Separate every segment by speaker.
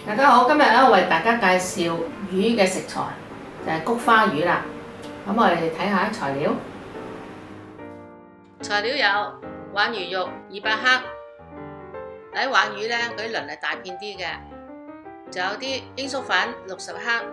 Speaker 1: 大家好，今日咧我為大家介紹魚嘅食材，就係菊花魚啦。咁我哋睇下材料。材料有鯇魚肉200克，喺鯇魚咧嗰啲鱗係大片啲嘅，仲有啲鷹粟粉60克。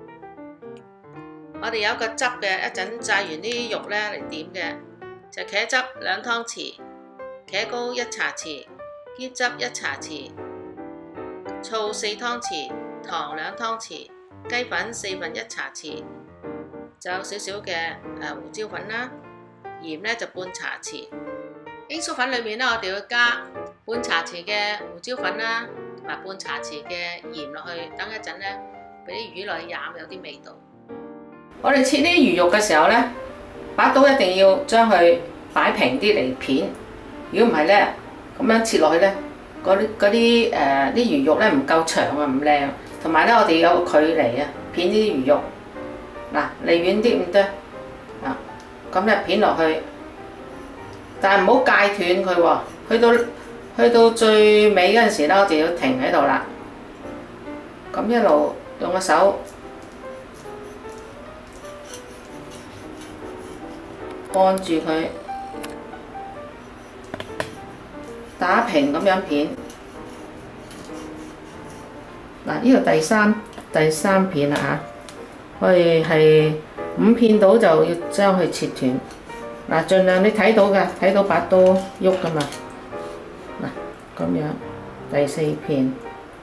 Speaker 1: 我哋有一個汁嘅，一陣炸完啲肉咧嚟點嘅，就茄汁2湯匙，茄膏1茶匙，椰汁1茶匙。醋4湯匙，糖2湯匙，雞粉1/4茶匙，仲有少少嘅胡椒粉啦，鹽咧就半茶匙。鷹粟粉裏面咧，我哋要加半茶匙嘅胡椒粉啦，同埋半茶匙嘅鹽落去，等一陣咧俾啲魚落去飲，有啲味道。我哋切呢啲魚肉嘅時候咧，把刀一定要將佢擺平啲嚟片，如果唔係咧，咁樣切落去咧。嗰啲魚肉咧唔夠長啊，唔靚。同埋咧，我哋有個距離啊，片呢啲魚肉嗱，離遠啲咁多啊，咁咧片落去，但係唔好戒斷佢喎。去到最尾嗰陣時咧，我哋要停喺度啦。咁一路用個手按住佢。打平咁樣片，嗱呢個第三片啦嚇，我哋係5片到就要將佢切斷，嗱盡量你睇到嘅，睇到把刀喐噶嘛，嗱咁樣第4片，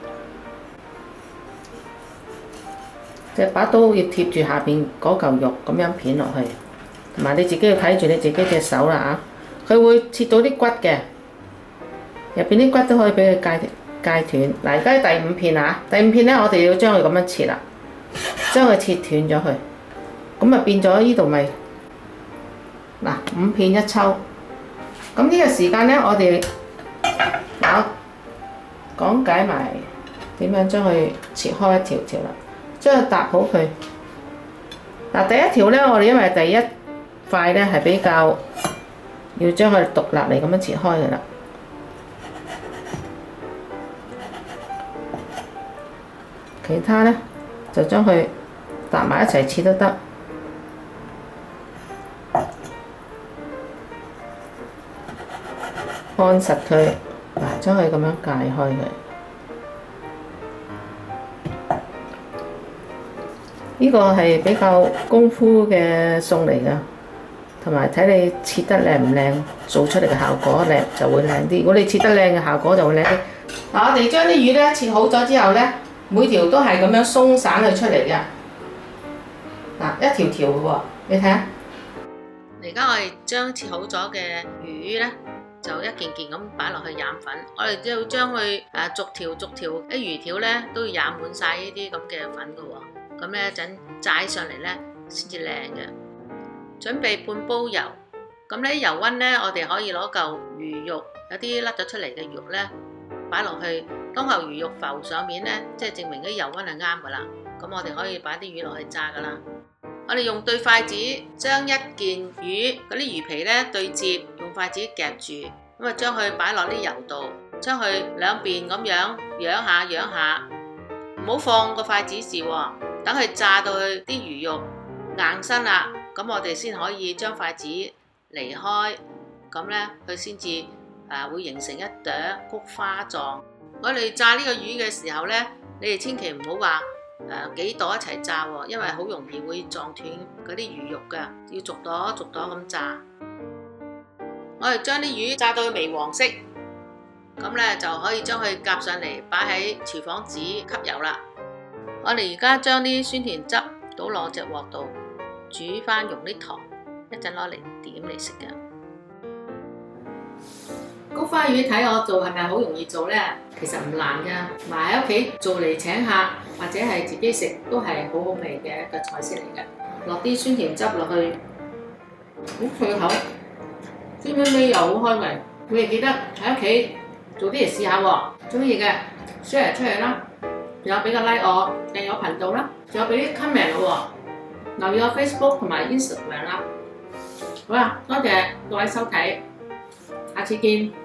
Speaker 1: 即係把刀要貼住下邊嗰嚿肉咁樣片落去，同埋你自己要睇住你自己隻手啦嚇，佢會切到啲骨嘅。入邊啲骨都可以俾佢戒斷。嗱，而家第5片啊，第5片咧，我哋要將佢咁樣切啦，將佢切斷咗佢，咁啊變咗呢度咪嗱5片一抽。咁呢個時間咧，我哋講解埋點樣將佢切開一條條啦，將佢搭好佢。嗱，第一條咧，我哋因為第一塊咧係比較要將佢獨立嚟咁樣切開嘅啦。其他咧就將佢搭埋一齊切都得，按實佢，嗱將佢咁樣解開佢。呢個係比較功夫嘅餸嚟㗎，同埋睇你切得靚唔靚，做出嚟嘅效果靚就會靚啲。如果你切得靚嘅效果就會靚啲。嗱，我哋將啲魚咧切好咗之後咧。每條都係咁樣鬆散佢出嚟嘅，嗱一條條嘅喎，你睇下。而家我哋將切好咗嘅魚咧，就一件件咁擺落去染粉。我哋都要將佢逐條啲魚條咧都要染滿晒呢啲咁嘅粉嘅喎。咁咧一陣炸上嚟咧先至靚嘅。準備半煲油，咁咧油溫咧我哋可以攞嚿魚肉，有啲甩咗出嚟嘅魚肉咧擺落去。當嚿魚肉浮上面咧，即係證明啲油溫係啱噶啦。咁我哋可以擺啲魚落去炸噶啦。我哋用對筷子將一件魚嗰啲魚皮咧對接，用筷子夾住，咁啊將佢擺落啲油度，將佢兩邊咁樣揚下，唔好放個筷子試喎。等佢炸到佢啲魚肉硬身啦，咁我哋先可以將筷子離開，咁咧佢先至會形成一朵菊花狀。我哋炸呢個魚嘅時候咧，你哋千祈唔好話幾朵一齊炸喎，因為好容易會撞斷嗰啲魚肉㗎，要逐朵咁炸。我哋將啲魚炸到微黃色，咁咧就可以將佢夾上嚟擺喺廚房紙吸油啦。我哋而家將啲酸甜汁倒落隻鑊度，煮翻溶啲糖，一陣攞嚟點嚟食㗎。菊花魚睇我做係咪好容易做呢？其實唔難㗎，埋喺屋企做嚟請客或者係自己食都係好好味嘅一個菜式嚟嘅。落啲酸甜汁落去，好脆口，滋味味又好開胃。你哋記得喺屋企做啲嚟試下喎，中意嘅 share 出去啦，仲有俾個 like 我，訂閱我頻道啦，仲有俾啲 comment 喎，留意我 Facebook 同埋 Instagram 啦。好啦，多謝各位收睇，下次見。